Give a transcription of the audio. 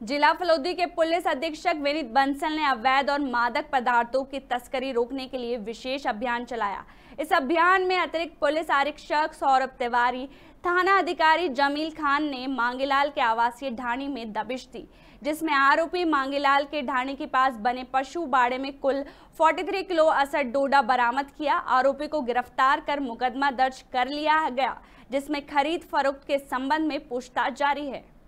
जिला फलोदी के पुलिस अधीक्षक विनीत बंसल ने अवैध और मादक पदार्थों की तस्करी रोकने के लिए विशेष अभियान चलाया। इस अभियान में अतिरिक्त पुलिस आरक्षक सौरभ तिवारी, थाना अधिकारी जमील खान ने मांगीलाल के आवासीय ढाणी में दबिश दी, जिसमें आरोपी मांगीलाल के ढाणी के पास बने पशु बाड़े में कुल 43 किलो असद डोडा बरामद किया। आरोपी को गिरफ्तार कर मुकदमा दर्ज कर लिया गया, जिसमें खरीद फरोख्त के संबंध में पूछताछ जारी है।